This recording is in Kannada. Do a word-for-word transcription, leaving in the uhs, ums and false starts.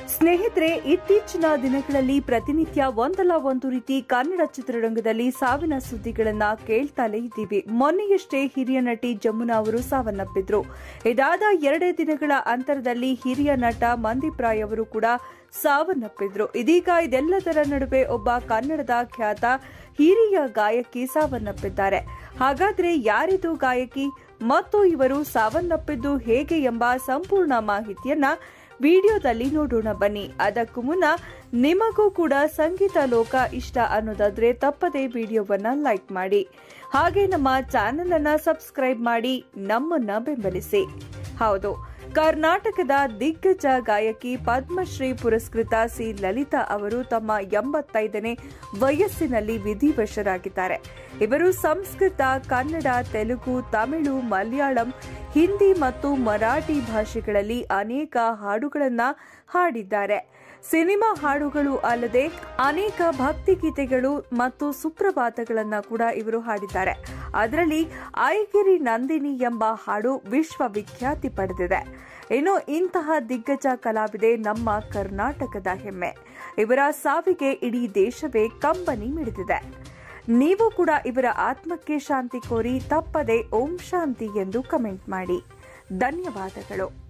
ಸ್ನೇಹಿತರೆ, ಇತ್ತೀಚಿನ ದಿನಗಳಲ್ಲಿ ಪ್ರತಿನಿತ್ಯ ಒಂದಲ್ಲ ಒಂದು ರೀತಿ ಕನ್ನಡ ಚಿತ್ರರಂಗದಲ್ಲಿ ಸಾವಿನ ಸುದ್ದಿಗಳನ್ನ ಕೇಳ್ತಾಲೇ ಇದ್ದೀವಿ. ಮೊನ್ನೆಯಷ್ಟೇ ಹಿರಿಯ ನಟಿ ಜಮುನಾ ಅವರು ಸಾವನ್ನಪ್ಪಿದ್ರು. ಇದಾದ ಎರಡೇ ದಿನಗಳ ಅಂತರದಲ್ಲಿ ಹಿರಿಯ ನಟ ಮಂದೀಪ್ ರಾಯ್ ಅವರು ಕೂಡ ಸಾವನ್ನಪ್ಪಿದ್ರು. ಇದೀಗ ಇದೆಲ್ಲದರ ನಡುವೆ ಒಬ್ಬ ಕನ್ನಡದ ಖ್ಯಾತ ಹಿರಿಯ ಗಾಯಕಿ ಸಾವನ್ನಪ್ಪಿದ್ದಾರೆ. ಹಾಗಾದ್ರೆ ಯಾರಿದು ಗಾಯಕಿ ಮತ್ತು ಇವರು ಸಾವನ್ನಪ್ಪಿದ್ದು ಹೇಗೆ ಎಂಬ ಸಂಪೂರ್ಣ ಮಾಹಿತಿಯನ್ನ ವಿಡಿಯೋದಲ್ಲಿ ನೋಡೋಣ ಬನ್ನಿ. ಅದಕ್ಕೂ ಮುನ್ನ ನಿಮಗೂ ಕೂಡ ಸಂಗೀತ ಲೋಕ ಇಷ್ಟ ಅನ್ನೋದಾದ್ರೆ ತಪ್ಪದೇ ವಿಡಿಯೋವನ್ನ ಲೈಕ್ ಮಾಡಿ, ಹಾಗೆ ನಮ್ಮ ಚಾನೆಲ್ ಅನ್ನ ಸಬ್ಸ್ಕ್ರೈಬ್ ಮಾಡಿ ನಮ್ಮನ್ನ ಬೆಂಬಲಿಸಿ. ಹೌದು, ಕರ್ನಾಟಕದ ದಿಗ್ಗಜ ಗಾಯಕಿ ಪದ್ಮಶ್ರೀ ಪುರಸ್ಕೃತ ಸಿ ಲಲಿತಾ ಅವರು ತಮ್ಮ ಎಂಬತ್ತೈದನೇ ವಯಸ್ಸಿನಲ್ಲಿ ವಿಧಿವಶರಾಗಿದ್ದಾರೆ. ಇವರು ಸಂಸ್ಕೃತ, ಕನ್ನಡ, ತೆಲುಗು, ತಮಿಳು, ಮಲಯಾಳಂ, ಹಿಂದಿ ಮತ್ತು ಮರಾಠಿ ಭಾಷೆಗಳಲ್ಲಿ ಅನೇಕ ಹಾಡುಗಳನ್ನು ಹಾಡಿದ್ದಾರೆ. ಸಿನಿಮಾ ಹಾಡುಗಳು ಅಲ್ಲದೆ ಅನೇಕ ಭಕ್ತಿಗೀತೆಗಳು ಮತ್ತು ಸುಪ್ರಭಾತಗಳನ್ನು ಕೂಡ ಇವರು ಹಾಡಿದ್ದಾರೆ. ಅದರಲ್ಲಿ ಐಗಿರಿ ನಂದಿನಿ ಎಂಬ ಹಾಡು ವಿಶ್ವವಿಖ್ಯಾತಿ ಪಡೆದಿದೆ. ಇನ್ನು ಇಂತಹ ದಿಗ್ಗಜ ಕಲಾವಿದೆ ನಮ್ಮ ಕರ್ನಾಟಕದ ಹೆಮ್ಮೆ. ಇವರ ಸಾವಿಗೆ ಇಡೀ ದೇಶವೇ ಕಂಬನಿ ಮಿಡಿದಿದೆ. ನೀವು ಕೂಡ ಇವರ ಆತ್ಮಕ್ಕೆ ಶಾಂತಿ ಕೋರಿ ತಪ್ಪದೆ ಓಂ ಶಾಂತಿ ಎಂದು ಕಮೆಂಟ್ ಮಾಡಿ. ಧನ್ಯವಾದಗಳು.